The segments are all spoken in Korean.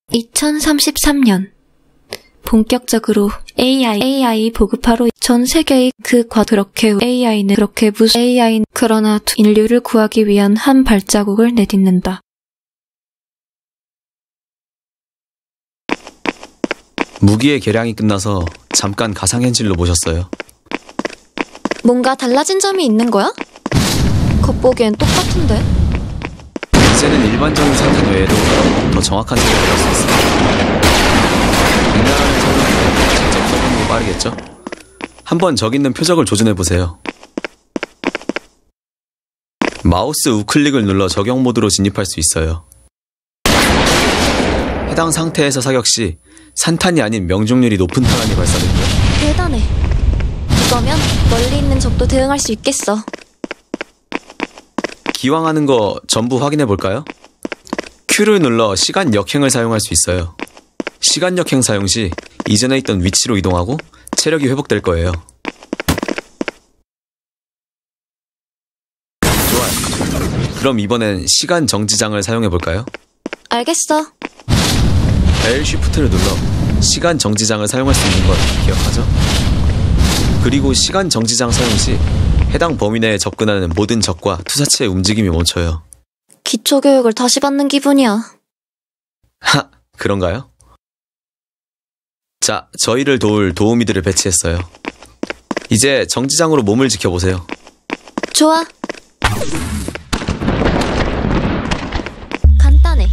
2033년 본격적으로 AI 보급하러 전 세계의 그렇게 AI는 그렇게 무슨 AI는 그러나 인류를 구하기 위한 한 발자국을 내딛는다. 무기의 개량이 끝나서 잠깐 가상현실로 모셨어요. 뭔가 달라진 점이 있는 거야? 겉보기엔 똑같은데? 이제는 일반적인 사진 외에도 더 정확한 생각을 할 수 있어요. 인간하는 성능은 직접 써보는 게 빠르겠죠? 한번 저기 있는 표적을 조준해보세요. 마우스 우클릭을 눌러 적용 모드로 진입할 수 있어요. 해당 상태에서 사격 시 산탄이 아닌 명중률이 높은 탄환이 발사됩니다. 대단해. 이거면 멀리 있는 적도 대응할 수 있겠어. 기왕 하는 거 전부 확인해볼까요? Q를 눌러 시간 역행을 사용할 수 있어요. 시간 역행 사용 시 이전에 있던 위치로 이동하고 체력이 회복될 거예요. 좋아요. 그럼 이번엔 시간 정지장을 사용해볼까요? 알겠어. L Shift를 눌러 시간 정지장을 사용할 수 있는 걸 기억하죠? 그리고 시간 정지장 사용 시 해당 범위 내에 접근하는 모든 적과 투사체의 움직임이 멈춰요. 기초교육을 다시 받는 기분이야. 하, 그런가요? 자, 저희를 도울 도우미들을 배치했어요. 이제 정지장으로 몸을 지켜보세요. 좋아. 간단해.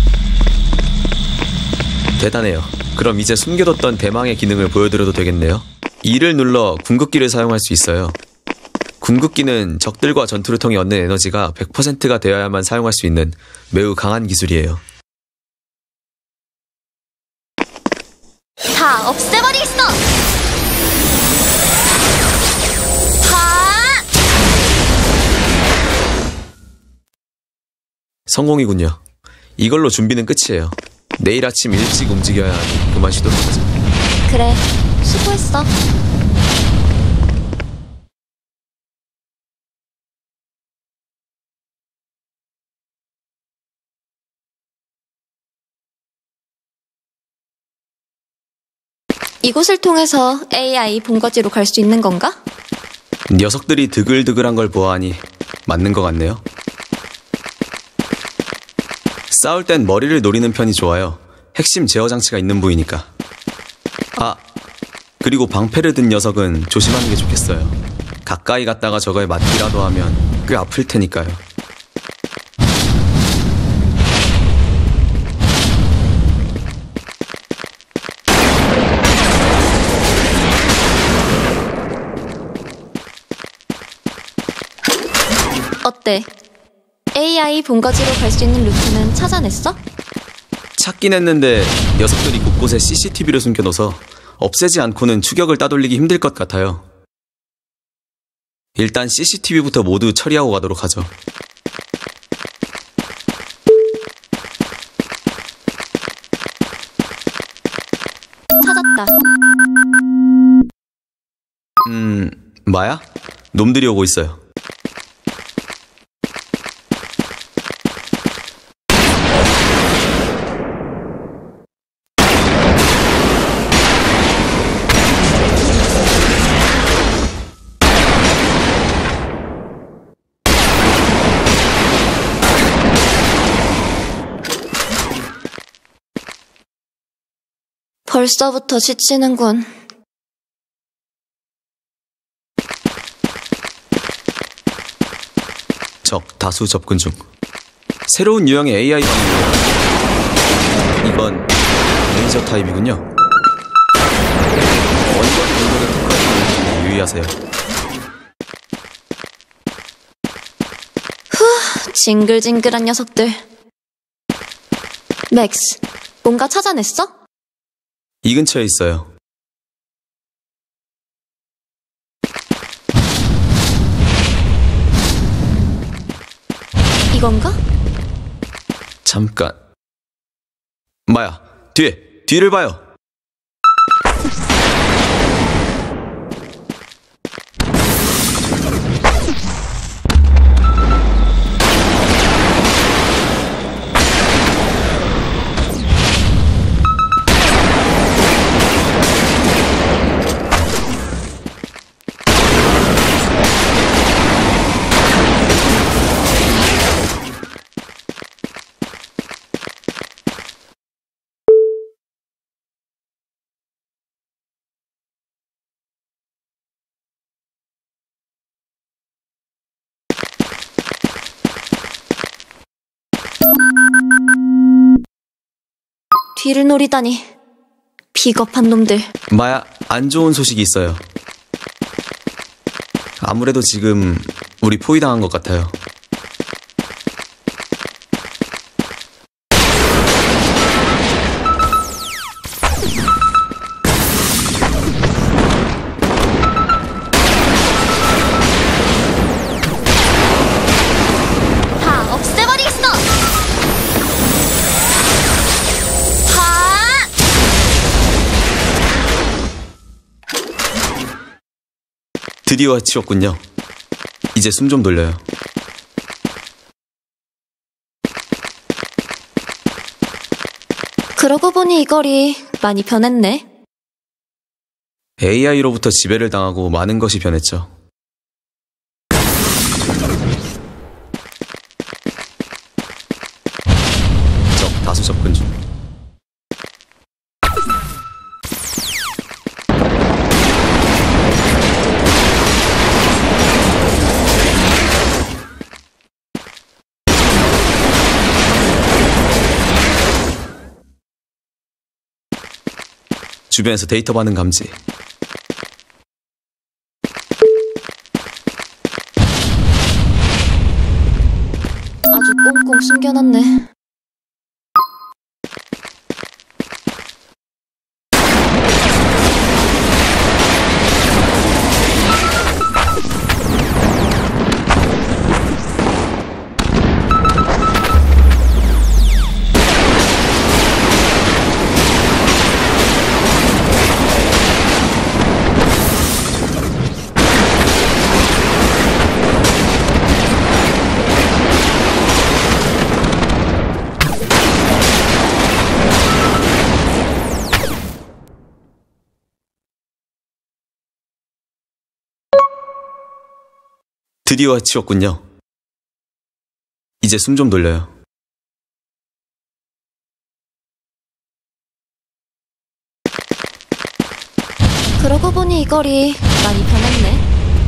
대단해요. 그럼 이제 숨겨뒀던 대망의 기능을 보여드려도 되겠네요. E를 눌러 궁극기를 사용할 수 있어요. 궁극기는 적들과 전투를 통해 얻는 에너지가 100%가 되어야만 사용할 수 있는 매우 강한 기술이에요. 다 없애버리겠어! 성공이군요. 이걸로 준비는 끝이에요. 내일 아침 일찍 움직여야 하니 그만 쉬도록 하자. 그래, 수고했어. 이곳을 통해서 AI 본거지로 갈 수 있는 건가? 녀석들이 드글드글한 걸 보아하니 맞는 것 같네요. 싸울 땐 머리를 노리는 편이 좋아요. 핵심 제어 장치가 있는 부위니까. 아, 그리고 방패를 든 녀석은 조심하는 게 좋겠어요. 가까이 갔다가 저거에 맞기라도 하면 꽤 아플 테니까요. 어때? AI 본거지로 갈 수 있는 루트는 찾아냈어? 찾긴 했는데 녀석들이 곳곳에 CCTV를 숨겨둬서 없애지 않고는 추격을 따돌리기 힘들 것 같아요. 일단 CCTV부터 모두 처리하고 가도록 하죠. 찾았다. 마야? 놈들이 오고 있어요. 벌써부터 지치는군. 적 다수 접근 중. 새로운 유형의 AI 반응이에요. 이건 레이저 타입이군요. 원거리 공격에 특화된 유의하세요. 징글징글한 녀석들. 맥스, 뭔가 찾아냈어? 이 근처에 있어요. 이건가? 잠깐. 마야, 뒤를 봐요. 뒤를 노리다니. 비겁한 놈들. 마야, 안 좋은 소식이 있어요. 아무래도 지금 우리 포위당한 것 같아요. 다 없애버리겠어! 하! 드디어 해치웠군요. 이제 숨 좀 돌려요. 그러고 보니 이 거리 많이 변했네. AI로부터 지배를 당하고 많은 것이 변했죠. 적 다수 접근 중. 주변에서 데이터 반응 감지. 아주 꽁꽁 숨겨놨네. 드디어 해치웠군요. 이제 숨 좀 돌려요. 그러고 보니 이 거리 많이 변했네.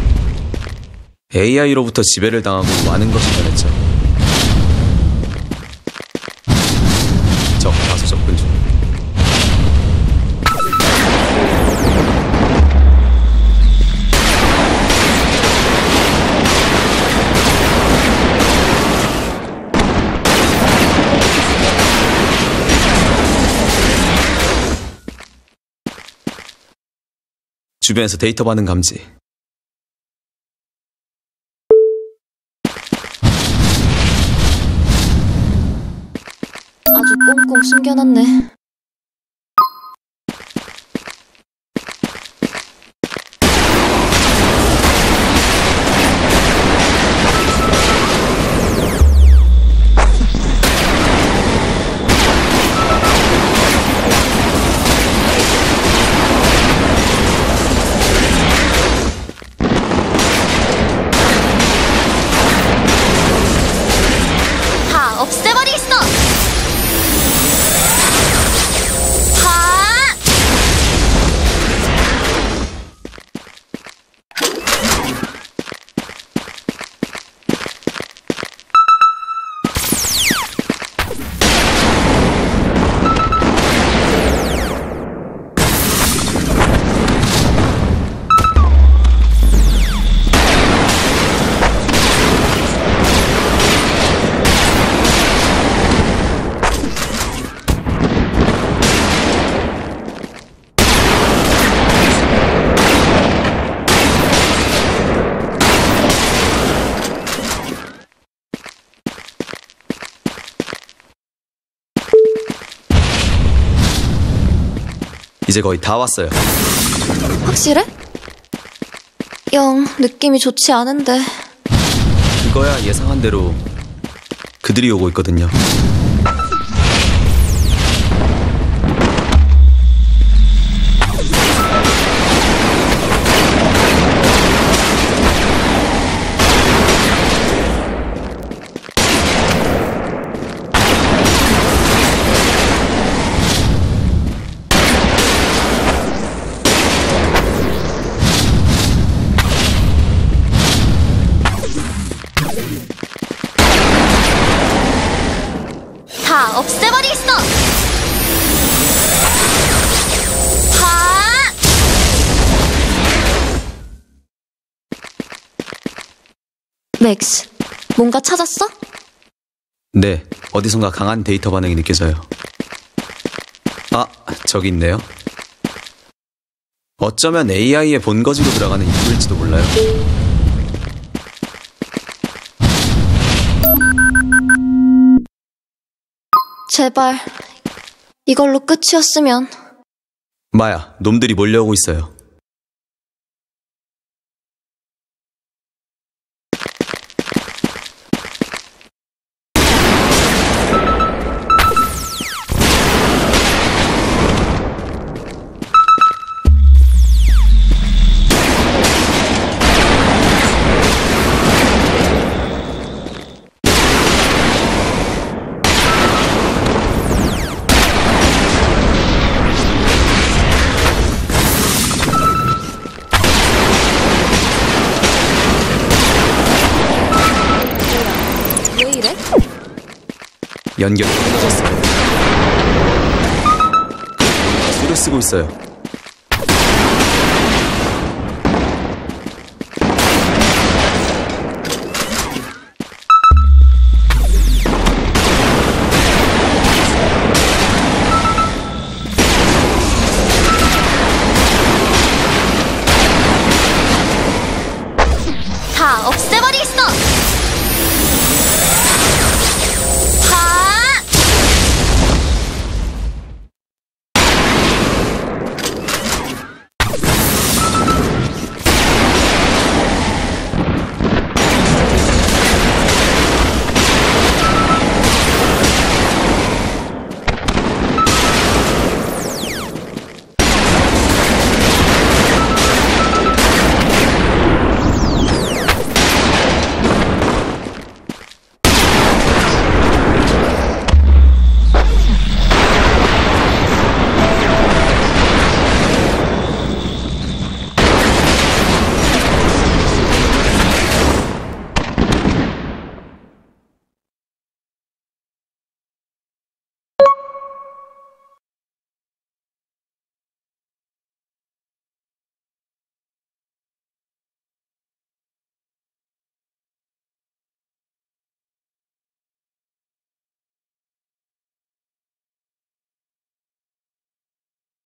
AI로부터 지배를 당하고 많은 것이 변했죠. 적 다수 접근 중. 주변에서 데이터 반응 감지. 아주 꽁꽁 숨겨놨네. 다 없애버리겠어! 하! 이제 거의 다 왔어요. 확실해? 영 느낌이 좋지 않은데. 그거야 예상한 대로 그들이 오고 있거든요. 맥스, 뭔가 찾았어? 네, 어디선가 강한 데이터 반응이 느껴져요. 아, 저기 있네요. 어쩌면 AI의 본거지로 들어가는 인물일지도 몰라요. 제발, 이걸로 끝이었으면. 마야, 놈들이 몰려오고 있어요. 왜 이래? 연결이 끊어졌어요. 수를 쓰고 있어요.